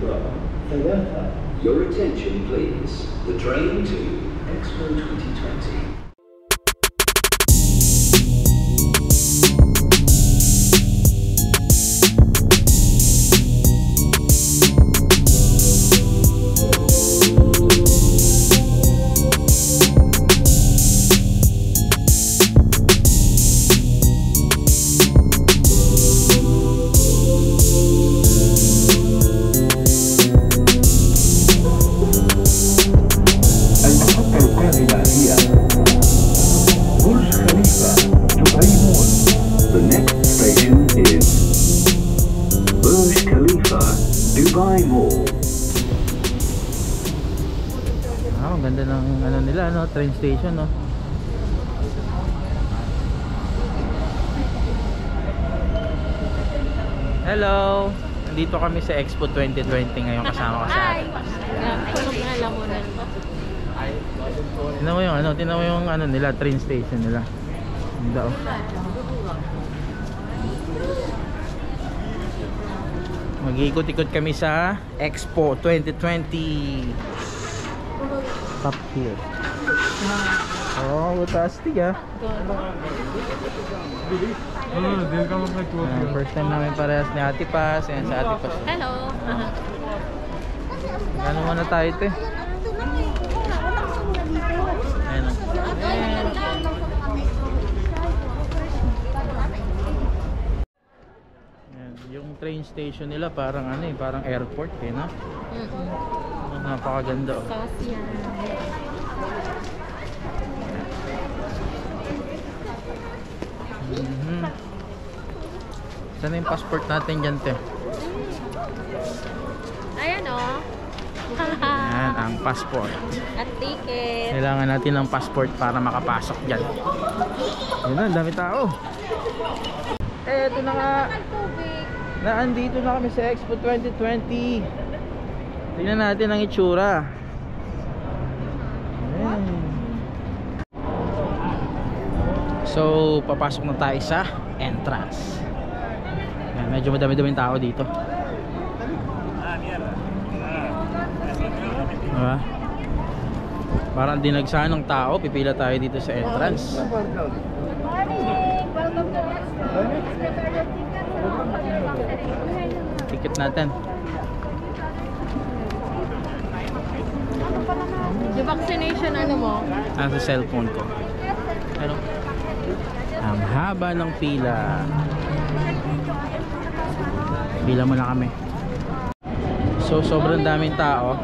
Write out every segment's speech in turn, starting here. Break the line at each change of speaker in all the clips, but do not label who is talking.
Your attention please. The train to Expo 2020.
Ang ganda ng ano nila, no, train station, no. Hello. Nandito kami sa Expo 2020 ngayon, kasama ko sa atin. Tingnan mo yung ano, tingnan mo yung ano nila, train station nila. Ganda, oh. Mag-iikot-ikot kami sa Expo 2020. Top here. Oh, fantastic, ah. First time namin parehas ni Ate Paz. Ayan sa Ate Paz.
Hello.
Ano muna tayo ito, eh. Ayan, oh. Yung train station nila parang ano, eh, parang airport, eh, no? Napakaganda, oh. Saan yung passport natin dyan, te?
Ayan, oh.
Ayan, ang passport.
At ticket.
Kailangan natin ng passport para makapasok dyan. Yun na, dami tao. Eh, ito na nga. Naandito na kami sa Expo 2020. Tingnan natin ang itsura. Ayan. So, papasok na tayo sa entrance. Ayan, medyo madami-daming tao dito. Diba? Parang dinagsahan ng tao. Pipila tayo dito sa entrance. Ticket natin.
Yung vaccination ano mo?
Sa cellphone ko. Ano? Ang haba ng pila. Pila muna kami. So sobrang daming tao.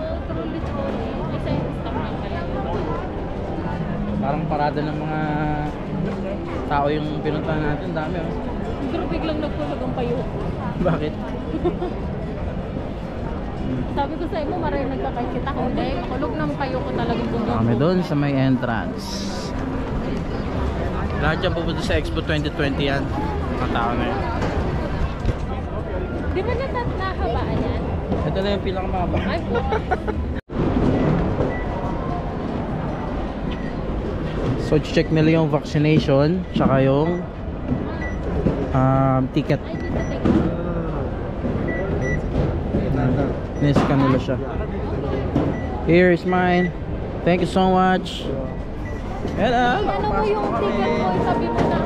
Parang parada ng mga tao yung pinuntahan natin. Dami, oh.
Pero biglang nagkulog ang payo.
Bakit?
Sabi ko sa iyo, maraming nagkakakita ko. Hindi, kulog ng payo ko talagang bumabog.
Kami doon sa may entrance. Lahat yan pupunta sa Expo 2020 yan. Mga tao na yan.
Di ba nahabaan yan?
Ito na yung pinakamahaba.
Ay po.
So check nila yung vaccination tsaka yung ticket. Niscan nila siya. Here is mine. Thank you so much. Yan,
ano mo yung ticket mo? Sabi mo na.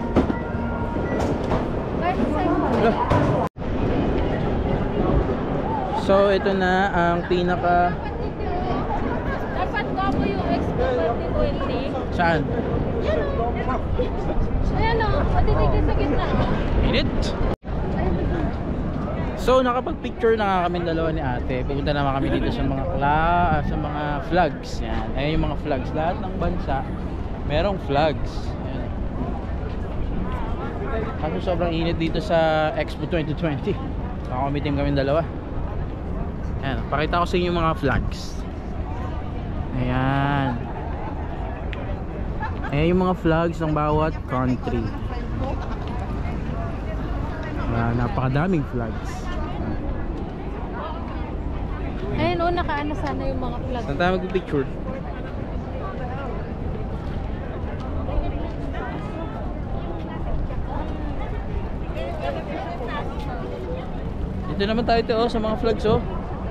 So ito na ang pinaka.
Dapat ko po yung Expo 2020.
Saan?
Yan o. Ayan o. Patitigil sa gitna.
Init. So nakapag-picture na nga kami dalawa ni ate. Pupunta naman kami dito sa mga flags. Yan. Ayan yung mga flags. Lahat ng bansa merong flags. Yan. Kaso sobrang init dito sa Expo 2020. Nakakamitim kami dalawa. Ayan. Pakita ko sa inyo yung mga flags. Ayan. Ayan yung mga flags ng bawat country. Napakadaming flags.
Ayun o, nakaano sana yung mga flags.
Saan tayo mag-picture? Dito naman tayo sa mga flags, oh.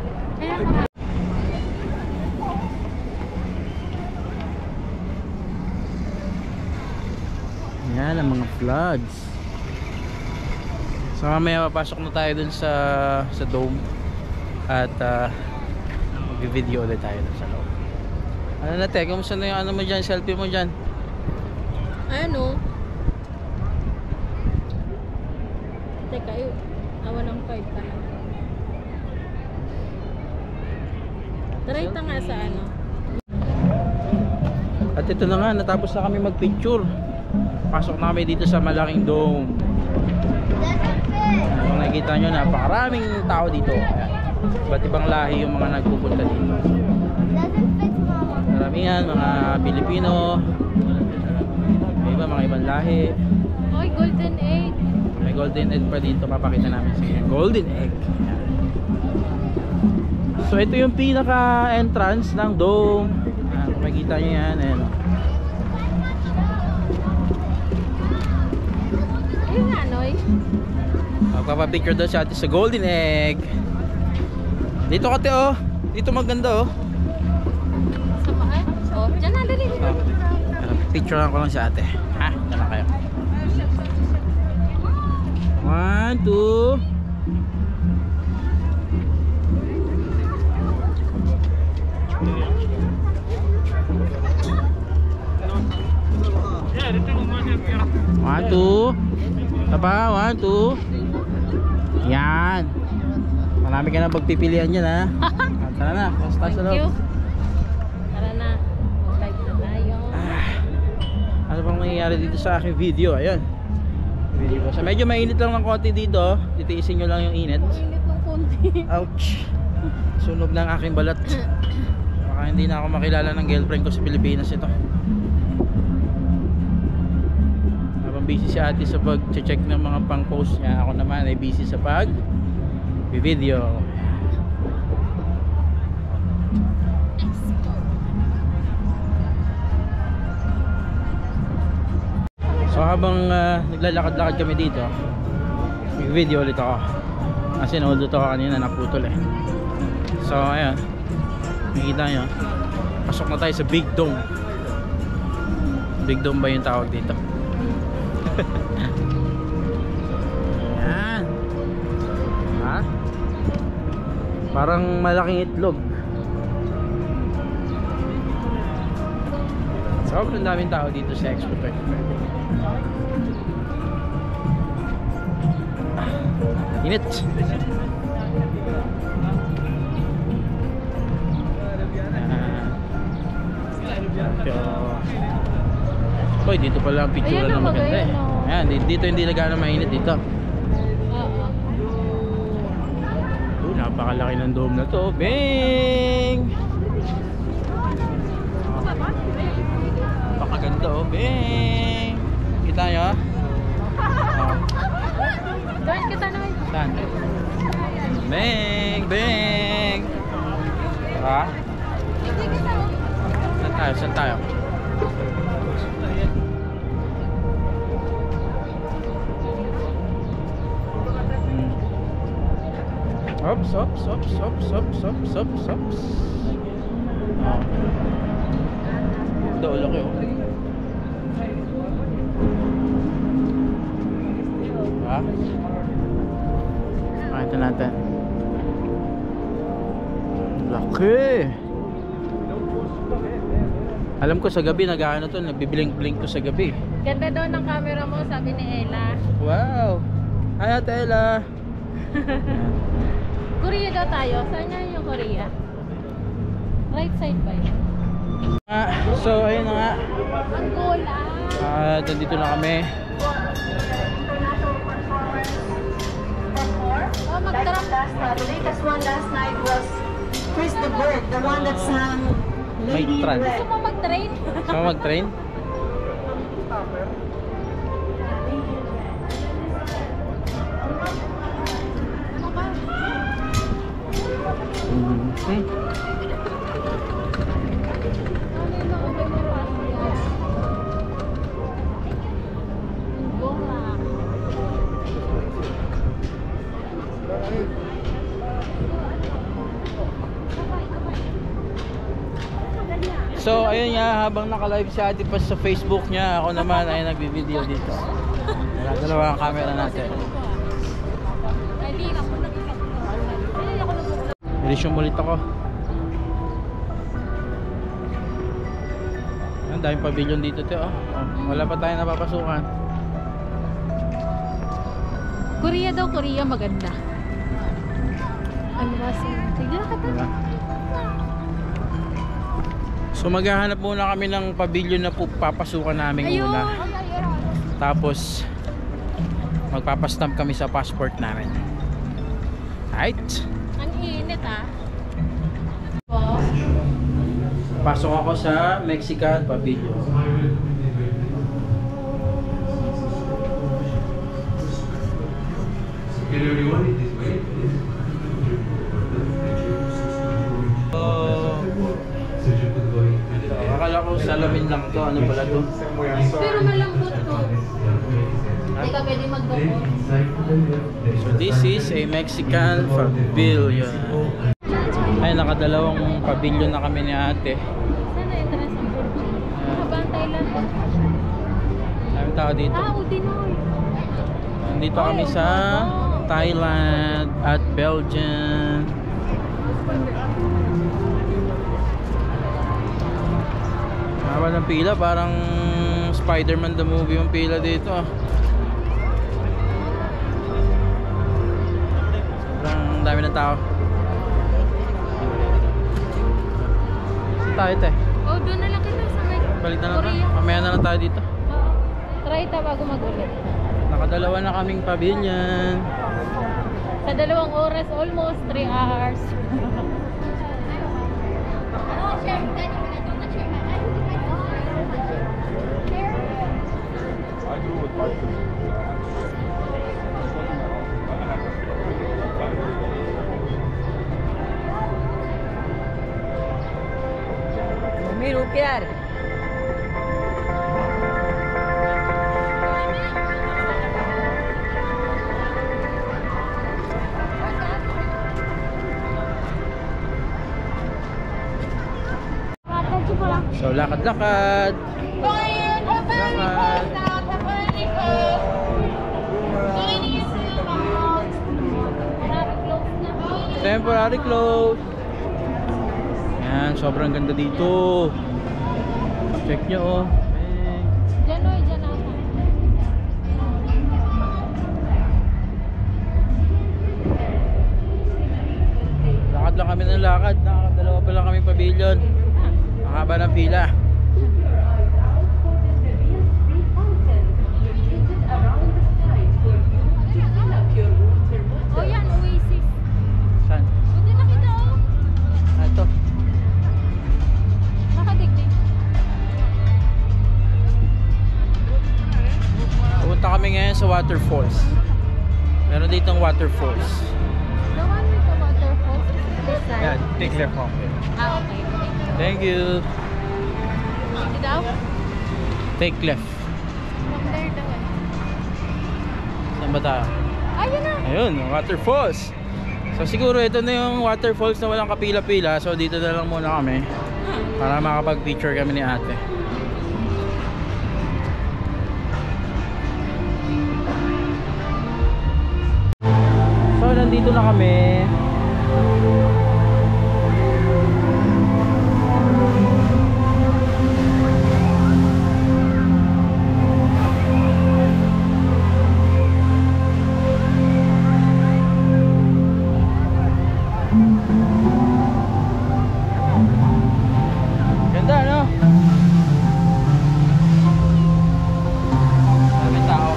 Yan ang mga flags. So mamaya papasok na tayo dun sa dome. At mag-video ulit tayo dun sa loob. Ano na te, kumusta na yung ano mo dyan, selfie mo dyan?
Ano? Teka, awan ng card ka na. Try ta nga sa ano.
At ito na nga, natapos na kami mag-picture. Pasok na kami dito sa malaking dome. Kung nakikita nyo, napakaraming tao dito. Ayan. Iba't ibang lahi yung mga nagpupunta dito. Maramihan, mga Pilipino. May iba, mga ibang lahi.
Oy, golden egg.
May golden egg pa dito, papakita namin sa inyo. Golden egg. Ayan. So ito yung pinaka entrance ng dome. Kung makikita nyo yan, ayan.
Ayun nga, Noy.
Magpapapicture daw sa atin sa golden egg. Dito ka te oh. Dito maganda oh.
Sa maan? Oh, dyan na, dali.
Picture lang ko lang sa ate. Ha? Dyan lang kayo. 1, 2. One, two. Tapa, 1, 2. Yan. Marami ka na pagpipilian dyan ha. Tara na, basta sa
Thank you.
loob.
Tara na. Mag-live na tayo.
Ano bang nangyayari dito sa aking video? Ayun. Video ko. So medyo mainit lang ng konti dito. Titiisin nyo lang yung init.
Init ng konti.
Ouch. Sunog ng aking balat. Baka hindi na ako makilala ng girlfriend ko sa Pilipinas ito. Habang busy si ate sa pag-check ng mga pang-post niya, ako naman ay busy sa pag-video. So habang naglalakad-lakad kami dito, mag-video ulit ako. Kasi noldo to kanina, naputol eh. So ayun, makikita nyo, pasok na tayo sa Big Dome. Big Dome ba yung tawag dito? Yan. Ha? Parang malaking itlog. Sobrang daming tao dito sa Expo 2020. Init. Hoy, dito pala ang picture na maganda eh. Ayan, dito hindi nagana mainit dito.
Oo.
Napakalaki ng dome na to. Bing! Napakaganda oh. Bing! Kita nyo?
Join kita naman.
Saan? Bing! Bing! Ha? Saan tayo? Saan tayo? Ops, ops, ops, ops, ops, ops, ops, ops. Oh. Dolo kayo. Ha? Makita natin. Laki. Alam ko sa gabi nag-ano to, nagbiblink-blink to sa gabi.
Ganda daw ng camera mo, sabi ni Ella.
Wow. Hi Ate Ella.
Korea daw tayo. Saan nga yung Korea? Right side ba yun?
So ayun na nga.
Angola.
Nandito na kami.
Oh, mag-trap.
The latest one last night was Chris the Bird, the one that sang
May
Lady in
trans.
Gusto
Red.
mo mag-train?
Gusto mo mag-train?
Ano ba?
Mm-hmm.
Ano yung na-open mo pa? Angola.
So ayun nga, habang naka-live si Ate Paz sa Facebook niya, ako naman ay nagbi-video dito. Dalawa ang camera natin. Resume ulit ako. Ang daming pavilion dito, te. Oh. Wala pa tayong napapasukan.
Korea daw, Korea maganda. Ano ba si? Tignan ka ta.
So maghahanap muna kami ng pavilion na papasukan namin muna. Tapos magpapastamp kami sa passport namin. Right?
Ang init ah.
Pasok ako sa Mexican Pavilion. Akala ko salamin lang to. Ano pala to?
Pero malambot to. Hindi ka pwede magdoko.
So this is a Mexican Pavilion. Ay, nakadalawang pavilion na kami ni ate.
Sana entrance ang Virgin. Habang Thailand.
Daming tao dito.
Udinoy.
Nandito kami sa Thailand at Belgium. Haba ng pila, parang Spider-Man the movie yung pila dito. Sobrang dami ng tao. Tayo te.
Oh, doon na lang kita sa may
Balik na lang tayo.
Korea.
Mamaya na lang tayo dito.
Try ta bago mag-ulit.
Nakadalawa na kaming pavilion.
Sa 2 oras, almost 3 hours.
May rupiah.
So lakad-lakad. Lakad. Temporary close. Yan, sobrang ganda dito. Check nyo oh.
Diyan o, diyan ako.
Lakad lang kami ng lakad. Nakakadalawa pa lang kami pavilion. Ang haba ng pila.
Oh yan, Oasis.
Saan?
Buti nakita oh.
Ah, ito.
Nakadigdig.
Pupunta kami ngayon sa waterfalls. Meron ditong waterfalls.
The one with the waterfalls is this side.
Yan, take left home.
Ah, okay.
Thank you.
Dito daw?
Take left.
From there daw eh.
Saan ba tayo?
Ayun na.
Ayun, waterfalls. So siguro ito na yung waterfalls na walang kapila-pila. So dito na lang muna kami para makapag-picture kami ni ate. So nandito na kami. Ganda, no? Maraming tao.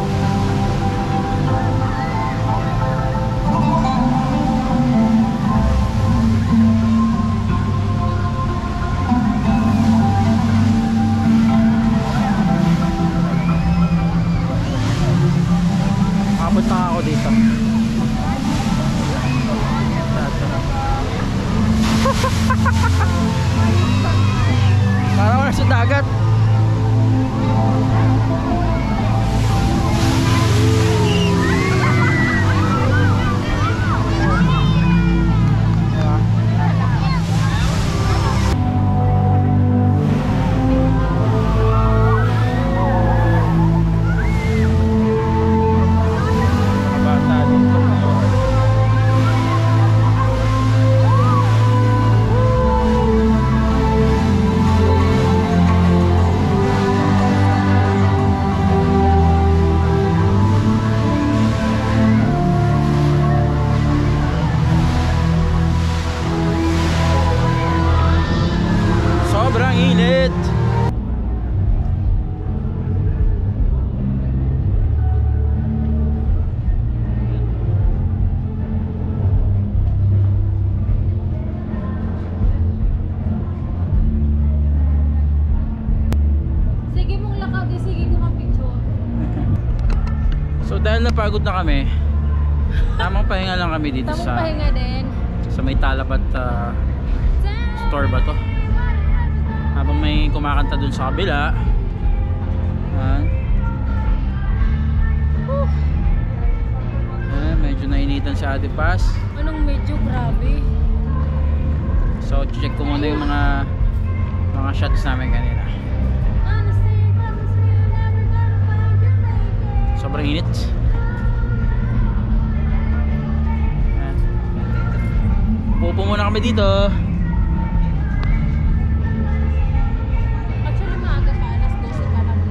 na pagod na kami. Tamang pahinga lang kami dito
Tamang
sa
pahinga din.
sa may Talabat store ba to? Habang may kumakanta dun sa kabila. Medyo nainitan si Ate Paz.
Anong medyo grabe?
So check ko muna yung mga shots namin kanina. Sobrang init. Pupo muna kami dito.
Actually maaga pa, alas 12 pa lang.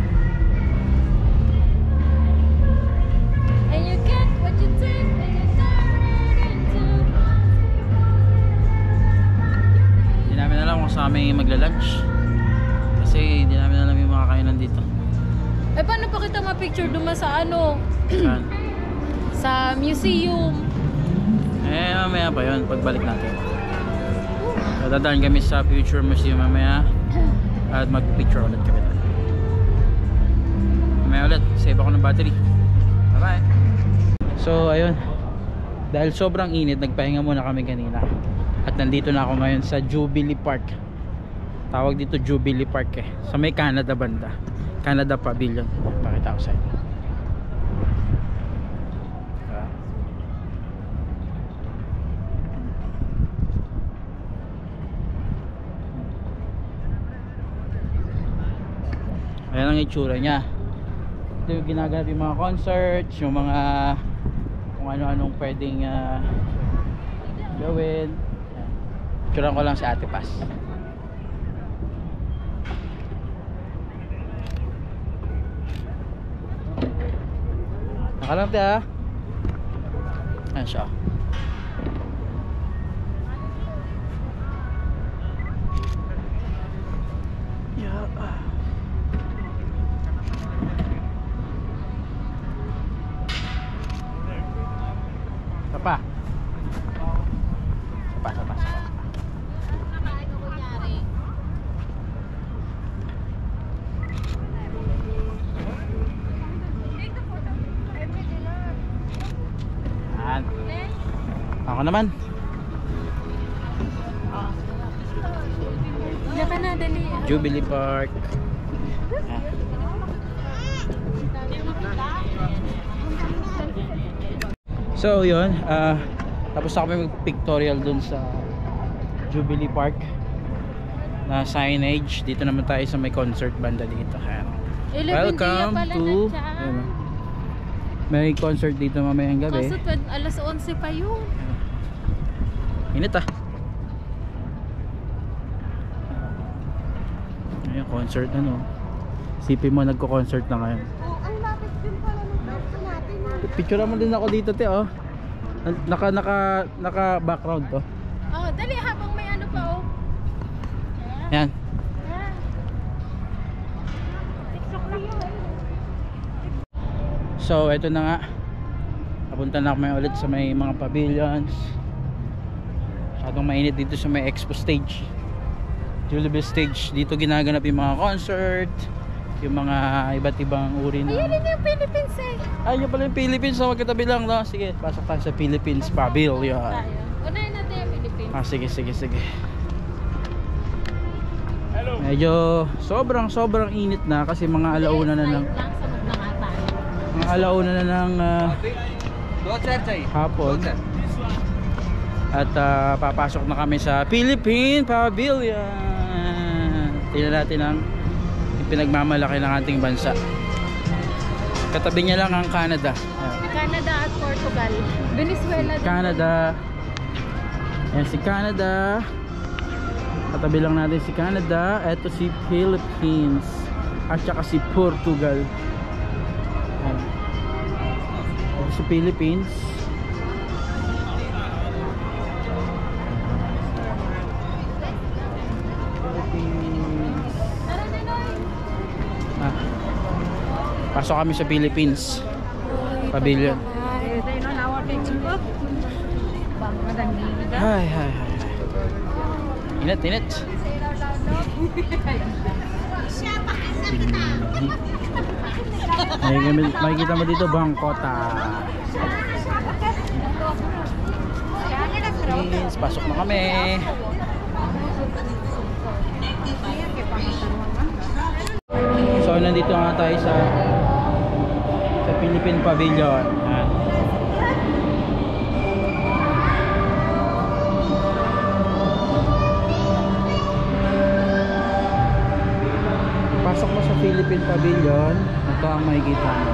And you get what you take and you turn it into.
Hindi namin alam kung saan kami magla-lunch. Kasi hindi namin alam yung mga kainan dito.
Eh paano pa kita ma-picture duman sa ano?
Saan?
Sa museum.
Eh mamaya pa yun pagbalik natin. So, dadaan kami sa Future Museum mamaya. At mag-picture ulit kami doon. Mamaya ulit, save ako ng battery. Bye bye. So ayun, dahil sobrang init, nagpahinga muna kami kanina. At nandito na ako ngayon sa Jubilee Park. Tawag dito Jubilee Park eh, sa may Canada banda, Canada Pavilion. Pakita ko sa inyo. Ayan ang itsura nya. Ito yung ginaganap yung mga concerts, yung mga kung ano-anong pwedeng gawin. Itsura ko lang si Ate Paz. Nakalang tayo. Ayan siya. Sapa. Sapa. Ako naman.
Diyan ka na, dali.
Jubilee Park. So yun, tapos na kami mag-pictorial dun sa Jubilee Park na signage. Dito naman tayo sa may concert banda dito. Welcome to may concert dito mamayang gabi.
Kaso alas 11 pa yun.
Init ah. Ayun, concert ano. Sipin mo nagko-concert na ngayon.
Ang lapit din pala ng box natin.
Picture mo din ako dito te oh. Naka background to.
Oh, dali habang may ano pa oh.
Yan.
TikTok lang yun.
So eto na nga. Papunta na kami ulit sa may mga pavilions. Masyadong mainit dito sa may Expo stage. Jubilee stage. Dito ginaganap yung mga concert, yung mga iba't ibang uri na.
Ayun yung Philippines eh.
Ayun pala yung Philippines. So magkatabi lang no? Sige, pasok tayo sa Philippines Pavilion.
Unahin natin yung Philippines.
Sige. Medyo sobrang init na kasi mga alauna na ng hapon. At papasok na kami sa Philippine Pavilion. Tingnan natin ang pinagmamalaki ng ating bansa. Katabi niya lang ang Canada.
Canada at Portugal. Venezuela.
Canada. Ayan si Canada. Katabi lang natin si Canada. Ito si Philippines. At saka si Portugal. Ayan. Ito si Philippines. Pasok kami sa Philippines Pavilion. Hay. Init. Makikita mo dito bangkota. Yes, pasok na kami. So nandito nga tayo sa Philippine Pavilion. Yan. Pasok mo sa Philippine Pavilion, ito ang makikita mo.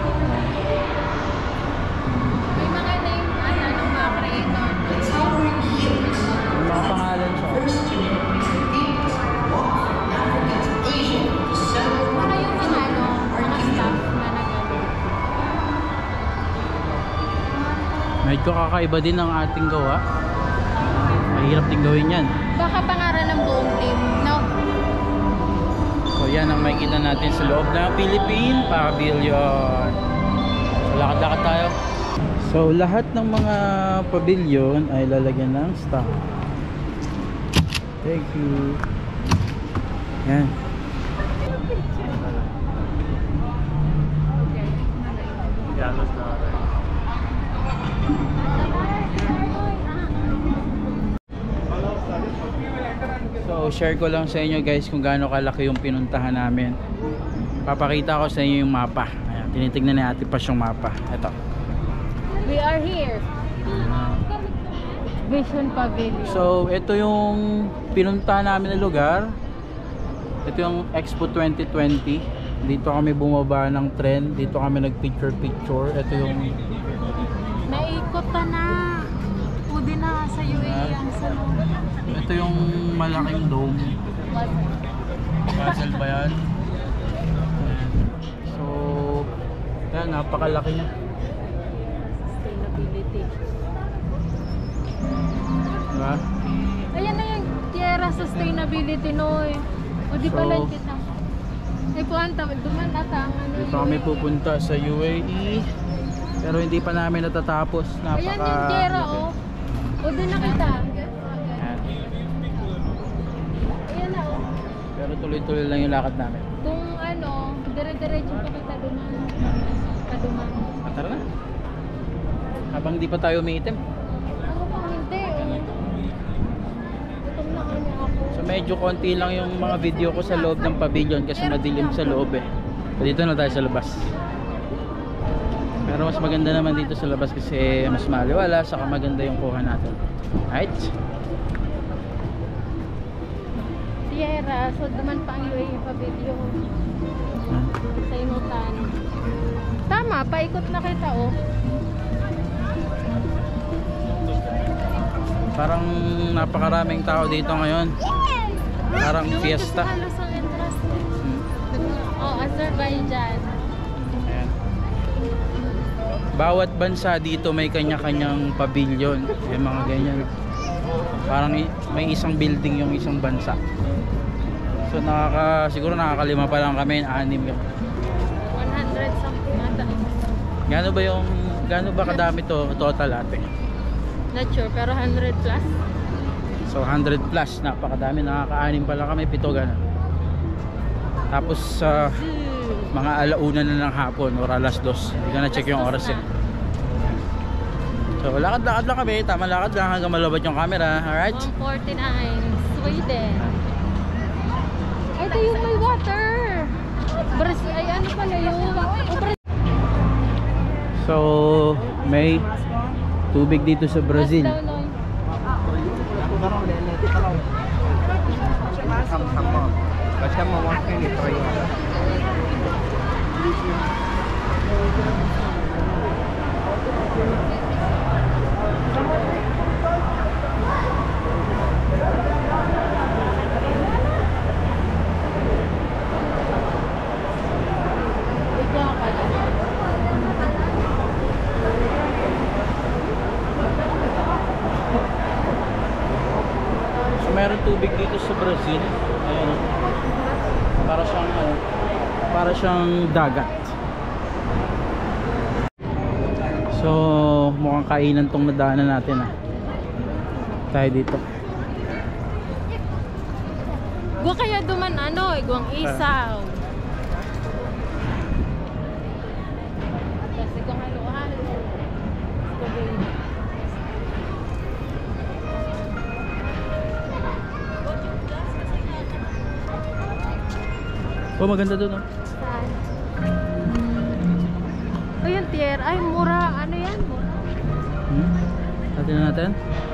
May mga name, ano mga creator.
May mga pangalan siya.
Para yung mga ano, or na staff na nagano.
Medyo kakaiba din ang ating gawa. Mahirap din gawin yan.
Baka pangalan ng buong team, no?
So yan ang makikita natin sa loob ng Philippine Pavilion. So lakad-lakad tayo. So lahat ng mga pavilion ay lalagyan ng stamp. Thank you. Yan. So share ko lang sa inyo guys kung gaano kalaki yung pinuntahan namin. Papakita ko sa inyo yung mapa. Ayan, tinitignan ni Ate Pas yung mapa. Ito.
We are here. Vision Pavilion.
So ito yung pinuntahan namin na lugar. Ito yung Expo 2020. Dito kami bumaba ng tren. Dito kami nag picture. Ito yung
Naikot na. Pwede na sa UAE ang salon.
ito yung malaking dome. Castle ba yan? So yan, napakalaki niya.
Sustainability.
Diba?
Ayan na yung Tierra Sustainability, Noy. O di
So,
pala kita. Ay puwanta, duman ata ang ano.
Dito kami pupunta sa UAE. Pero hindi pa namin natatapos.
Ayan yung Tierra, oh. O doon na kita.
Ayan.
Ayan na, oh.
Pero tuloy-tuloy lang yung lakad namin.
Kung ano, dire-diretso pa kita duman. Kaduman.
Tara na. Habang di pa tayo umiitim.
Ano pang hindi, oh. Gutom na kanya ako.
So medyo konti lang yung mga video ko sa loob ng pavilion kasi madilim sa loob eh. So dito na tayo sa labas. Pero mas maganda naman dito sa labas kasi mas maliwala, saka maganda yung kuha natin. Right?
Tierra, so duman pa ang UAE Pavilion. Sa Inutan. Tama, paikot na kita, oh.
Parang napakaraming tao dito ngayon. Parang fiesta.
Halos ang interest. Oh, Azerbaijan.
Ayan. Bawat bansa dito may kanya-kanyang pavilion. May mga ganyan. Parang may isang building yung isang bansa. So siguro nakakalima pa lang kami, 6 kami.
100 something ata.
Gaano ba kadami to total ate?
Not sure, pero 100 plus.
So 100 plus, napakadami, nakaka-6 pa lang kami, 7 gano'n. Tapos mga alauna na ng hapon or alas 2, hindi ko na check yung oras eh. So lakad-lakad lang kami, tama lakad lang hanggang malabot yung camera. Alright?
149, Sweden. Ito yung may water. Brazil, ay ano pala yun?
So may tubig dito sa Brazil. So meron tubig dito sa Brazil. Ayan. Para siyang dagat. So mukhang kainan tong nadaanan natin ah. Tayo dito.
Gwa kaya duman ano, igwang isaw.
Oh, maganda doon, oh.
Saan? Oh, yung tier. Ay, mura. Ano yan? Mura.
Natin na natin.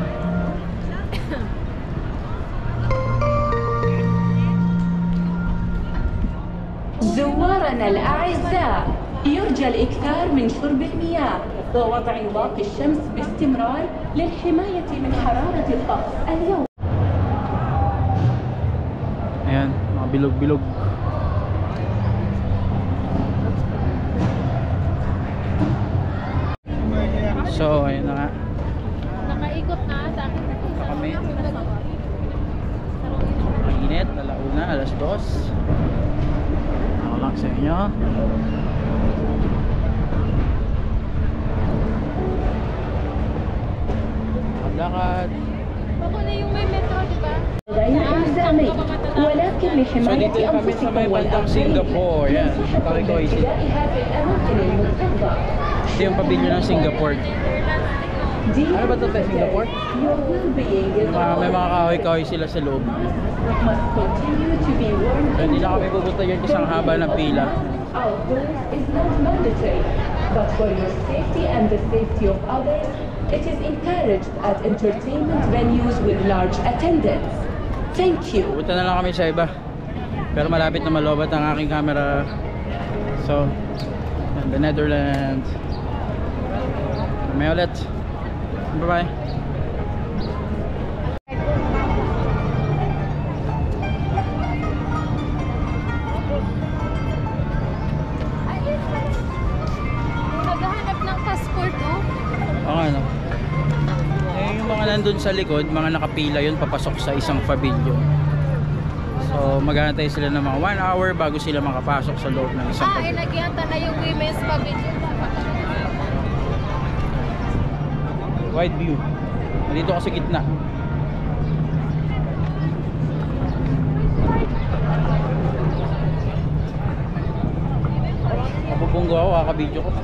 زوارنا الأعزاء يرجى الإكثار من شرب المياه ووضع واقي الشمس باستمرار للحماية من حرارة الطقس اليوم.
Ayan, mga bilog-bilog. So, ayun na nga.
Nakaikot na sa akin.
Ito kami. Ang init, alauna, alas 2. Ako lang sa inyo. Lakad.
Bako na yung may metro, di ba?
غير إلزامي ولكن لحماية أنفسكم
Bandang Singapore. Yan. Tarikoy City.
ابتدائها في الأماكن المرتفعة.
Ito yung pavilion ng Singapore. Ano ba ito tayo, Singapore?
Your well-being is
May mga kahoy-kahoy sila sa loob.
must continue to be warned.
So, hindi na kami pupunta dyan kasi ang haba ng pila.
Outdoors is not mandatory, but for your safety and the safety of others, it is encouraged at entertainment venues with large attendance. Thank you.
Pupunta na lang kami sa iba. Pero malapit na malobat ang aking camera. So, the Netherlands. May ulit. Bye-bye.
Naghahanap ng passport, oh.
Oo, ano. Yung mga nandun sa likod, mga nakapila yun, papasok sa isang pavilion. So, maghahantay sila ng mga 1 hour bago sila makapasok sa loob ng isang pavilion.
Nagyanta na yung women's pavilion.
Wide view. Dito ako sa gitna. Napupunggo ako, kakabidyo ko.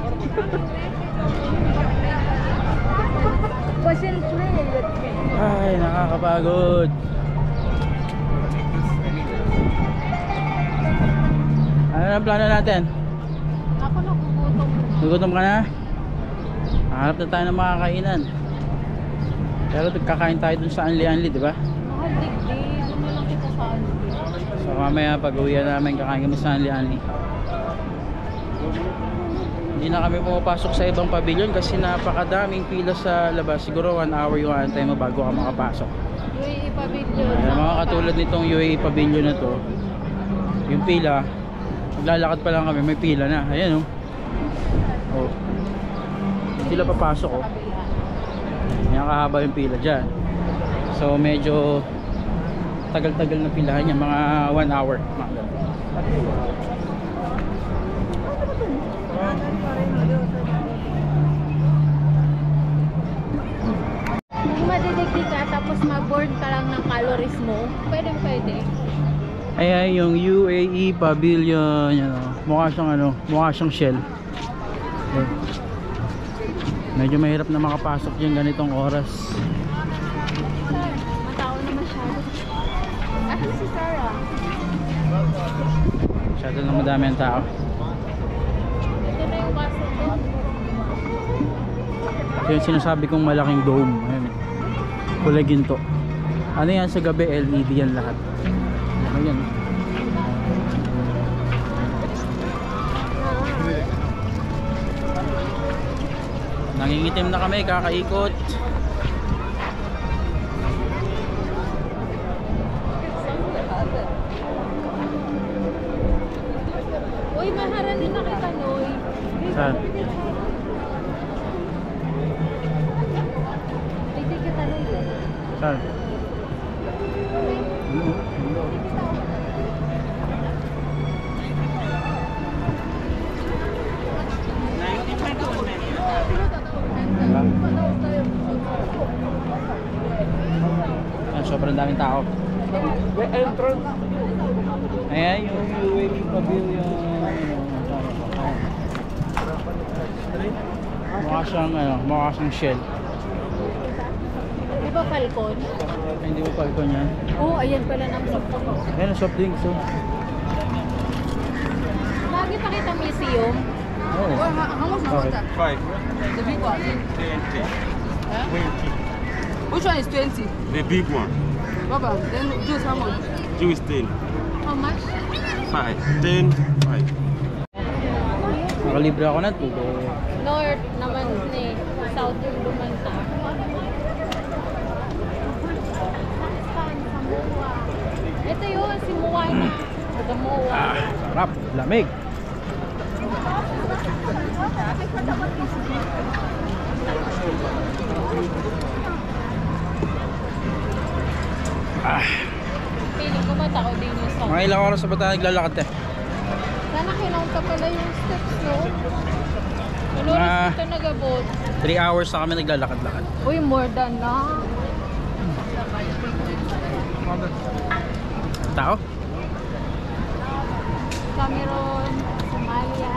Ay, nakakapagod. Ano ang plano natin?
Ako nagugutom.
Nagutom ka na? Hanap na tayo ng mga kainan. Pero kakain tayo dun sa Anli-Anli, di ba?
Mahal digdi. Doon na lang kita sa Anli.
So mamaya pag-uwian namin kakain kami sa Anli-Anli. Hindi na kami pumapasok sa ibang pavilion kasi napakadaming pila sa labas. Siguro 1 hour yung antay mo bago ka makapasok.
UAE pavilion.
Ayan, mga katulad nitong UAE pavilion na to, yung pila, maglalakad pa lang kami, may pila na. Ayan, oh. Hindi sila papasok, oh. Yan, kahaba yung pila dyan. So medyo tagal-tagal na pilahan niya, mga 1 hour.
Kung madidigdi ka tapos mag-burn ka lang ng calories mo, pwede.
Ayan yung UAE pavilion, yan, oh. Mukha siyang shell. Ayan. Medyo mahirap na makapasok yung ganitong oras.
Matao na masyado. Asan si Sarah?
Masyado na madami ang tao.
Ito na yung kaso ko.
Ito yung sinasabi kong malaking dome. Ayan. Kulay ginto. Ano yan sa gabi? LED yan lahat. Ayan. Nangingitim na kami, kakaikot.
Uy, maharan din nakita, Noy.
Saan?
Hindi kita, Noy.
Saan? Sobrang daming tao. Ayan yung UAE pavilion. Mukha siyang shell.
Di ba Falcon?
Hindi mo Falcon yan.
Oo, ayan pala ng soft drinks.
Ayan ang soft drinks, oh.
makita museum?
Oh. Okay.
5.
The big one.
20. 20.
Which one is 20?
The big one.
Baba, then juice how much?
Juice 10.
How much?
5. 10. 5.
Nakalibre ako na tubig.
North naman ni South yung lumanta. Ito yun, si Moana. The Moa.
Sarap, lamig.
Feeling ko matako din yung South.
Mga ilang oras na ba tayo naglalakad eh?
Sana kinunta pala yung steps, no? Ano
Mga-
oras dito nag-abot?
3 hours na kami naglalakad-lakad.
Uy, more than na.
Tao?
Cameroon, Somalia.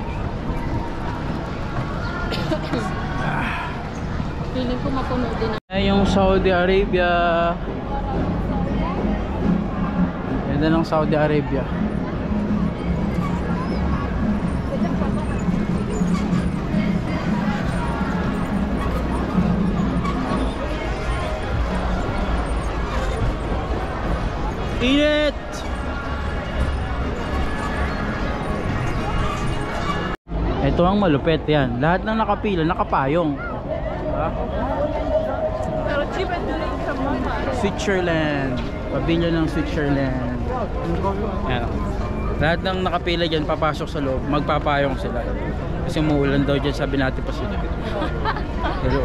Feeling ko mapuno din.
Yung Saudi Arabia. Ganda ng Saudi Arabia. Init! Ito ang malupit yan. Lahat ng nakapila, nakapayong. Diba?
Pero cheap and drink sa mama.
Switzerland. Pavilion ng Switzerland. Ayan. Lahat ng nakapila dyan, papasok sa loob, magpapayong sila. Kasi umuulan daw dyan, sabi natin pa sila. Hello.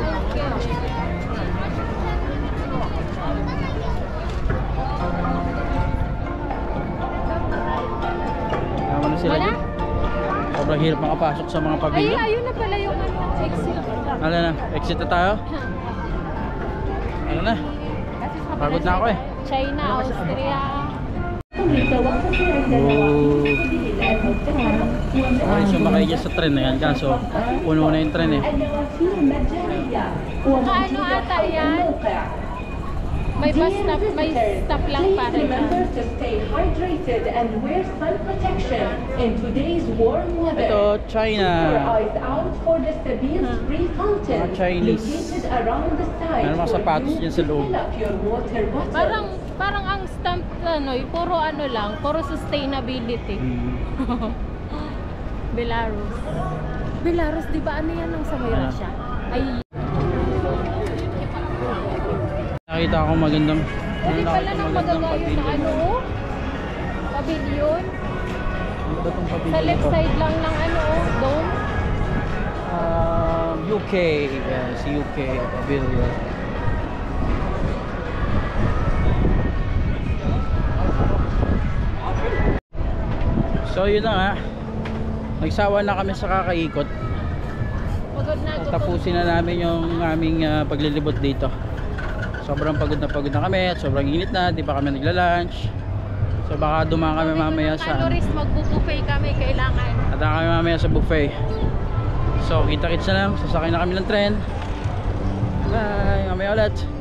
Tama na sila
Wala?
dyan. Sobrang hirap makapasok sa mga
Ay,
pavilion.
ayun na pala yung ano, exit.
Ano na? Exit na tayo? Ano na? Pagod na ako eh.
China, Austria.
Ay, sumakay dyan sa tren na yan. Kaso, puno na yung tren eh.
Ano ata yan? May bus stop, may stop lang para
Remember
dyan.
to stay hydrated and wear sun protection in today's warm weather.
Ito, China.
Keep your eyes out for the Seville Spree Fountain,
Mga Chinese.
located around the side.
Meron mga
for
sapatos
you
dyan
to
sa loob.
fill up your water bottle.
Parang ang stamp ano, puro ano lang, puro sustainability. Belarus. Belarus, di ba ano yan ang sa may Russia? Ay,
Nakita ako magandang
hindi pala nang magagayon na ano, pavilion.
Ano ba itong
Sa
pavilion
left
to?
side lang ng ano, dome.
UK. Yes, UK pavilion. So yun na nga. Nagsawa na kami sa kakaikot.
Pagod na ako.
Tapusin na namin yung aming paglilibot dito. Sobrang pagod na kami at sobrang init na, di pa kami nagla-lunch. So baka dumaan kami mamaya sa
calories, magbu-buffet kami kailangan.
at kami mamaya sa buffet. So kita-kits na lang, sasakay na kami ng tren. Bye, mamaya ulit.